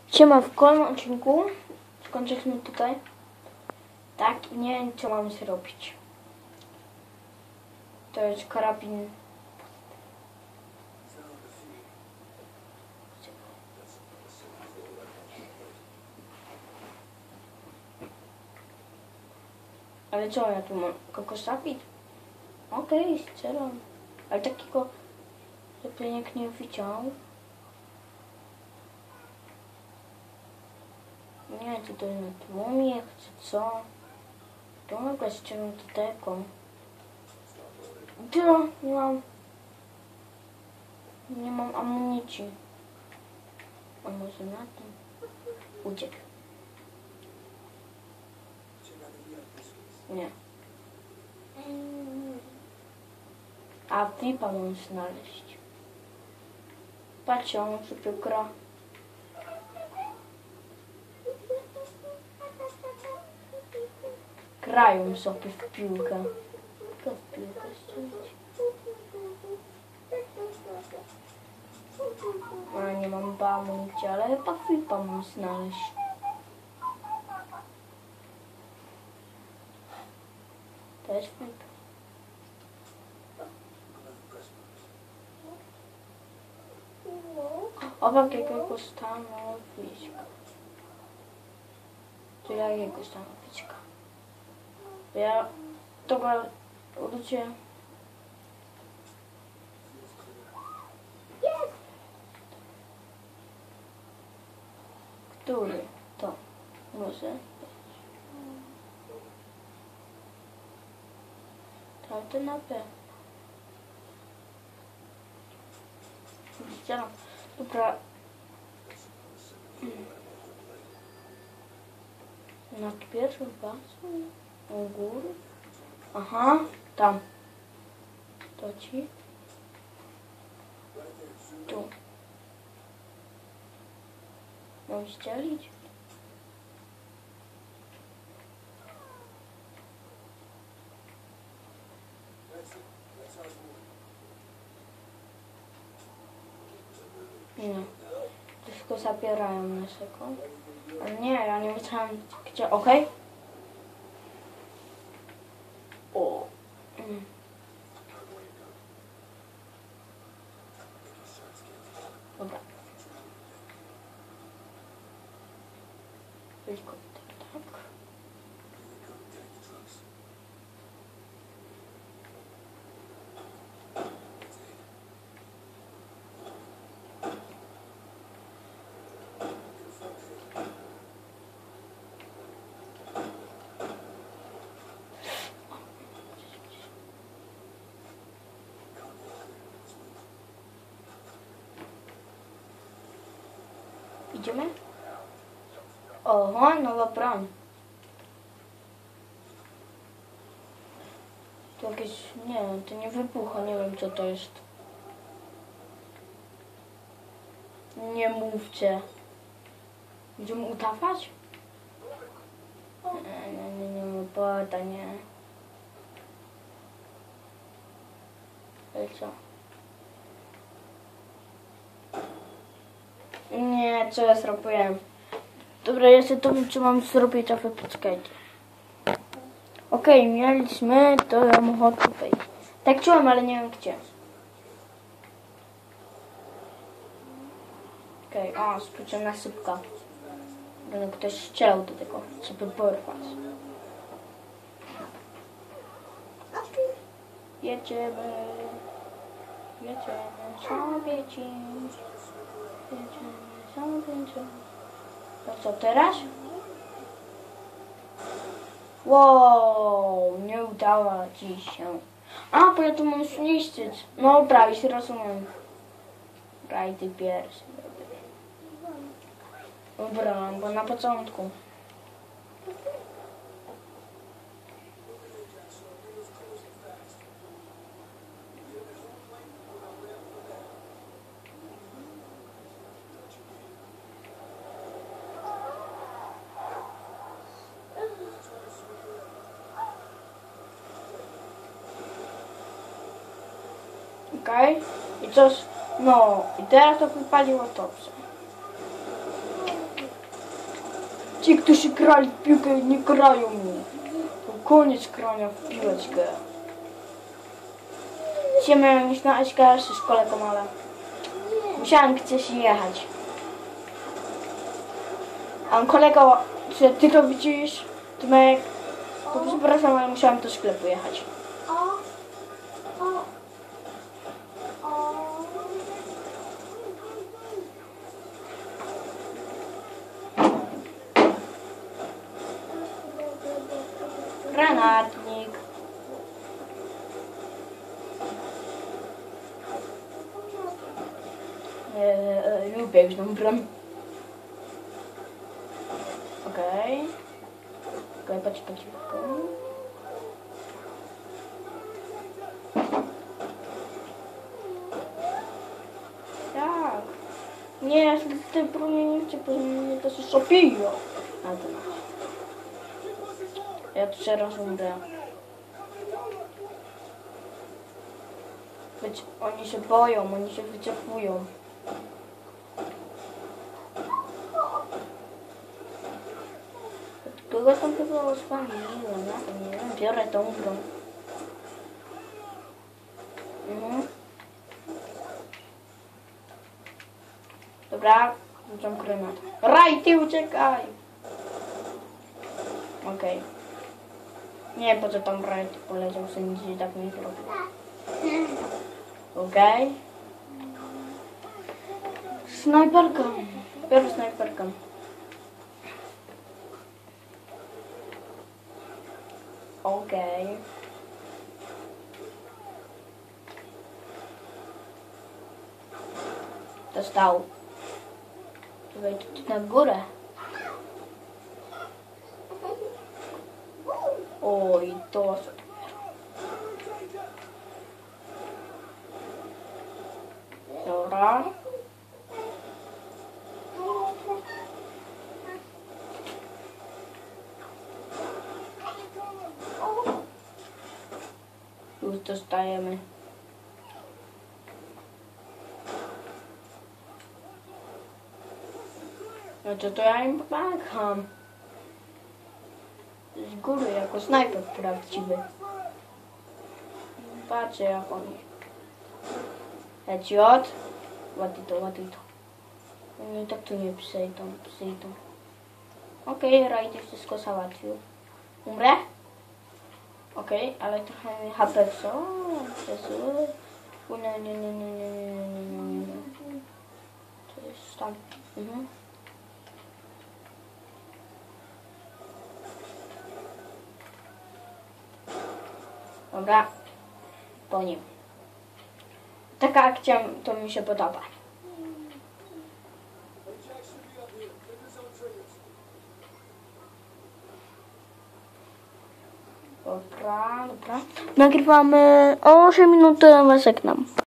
Siema, w kolejnym odcinku skończyliśmy tutaj. Tak, i nie wiem co mam zrobić. To jest karabin. Ale co ja tu mam? Kogoś zabić? Okej, strzelam. Ale takiego, żeby nikt nie widział. Nie, tutaj na tłumie, czy co? To mogę ściągnąć do tego. Nie mam amunicji. A może na tym? Uciekł. Nie. A flipa mam znaleźć. Patrzcie, on sobie gra. Grają sobie w piłkę. Co w piłkę strzelić? A nie mam amunicji, ale chyba flipa mam znaleźć. To jest flip. Obok jakiegoś stanowiska. Czy jakiegoś stanowiska. Ja dobra ludzie. Który to może? To na pewno. Widziałam. Dobra. Na pierwszym pasu? U góry? Aha, tam. To ci. Tu. Mam ścielić? Nie. Wszystko zabierają naszego. Ale nie, ja nie wiedziałam gdzie. Okej? O. Dobra. Helikopter, tak. Idziemy? Oho, nowa broń. To jakieś, nie, to nie wybucha, nie wiem co to jest. Nie mówcie. Będziemy udawać? Nie, pada, nie. Ale co? Nie, co ja zrobiłem? Dobra, ja sobie to wiem, co mam zrobić, a wy poczekajcie. Okej, mieliśmy, to ja mogę tutaj. Tak czułem, ale nie wiem gdzie. Okej, o, spróbuję na szybko. Będę ktoś strzelał do tego, żeby porwać. Jedziemy sobie dziś. Jedziemy sobie dziś. To co teraz? Wow, nie udało ci się. A, bo ja tu mam zniszczyć. No dobra, już rozumiem. Rajdy pierwszy. Dobra, bo na początku. Okej. I coś, no i teraz to wypaliło dobrze. Ci, którzy grali w piłkę, nie grają mi. To koniec grania w piłeczkę. Dzisiaj miałem iść na SKS w szkole Komale. Musiałem gdzieś jechać. A kolega, czy ty to widzisz? Tymek, to przepraszam, ale musiałem do sklepu jechać. Granatnik. Lubię już tą bram. Okej. Patrz. Tak. Nie, z tym promieniem cię powinien to się szopiło. A to ja tu teraz umrę. Oni się boją, oni się wycofują. Kogoś tam chyba oswaliłem, ja to nie wiem, biorę tą broń. Dobra, rzucam granat. Raj, ty uciekaj! Okej. Nie wiem po co tam Raj poleciał, że nic się tak nie zrobił. Okej. Snajperka. Biorę snajperkę. Okej. Dostał. Tutaj na górę. Oj, to co dobra. Już dostajemy. No to ja im pomagam. Z góry jako snajper prawdziwy. Patrzę jak oni. Headshot. Ładnie to. Oni tak tu nie przyjdą. Okej, Raj wszystko załatwił. Umrę? Okej, ale trochę HP co? Nie. To jest tam. Dobra, po nim. Taka akcja to mi się podoba. Dobra. Nagrywamy 8 minut, to ja was żegnam.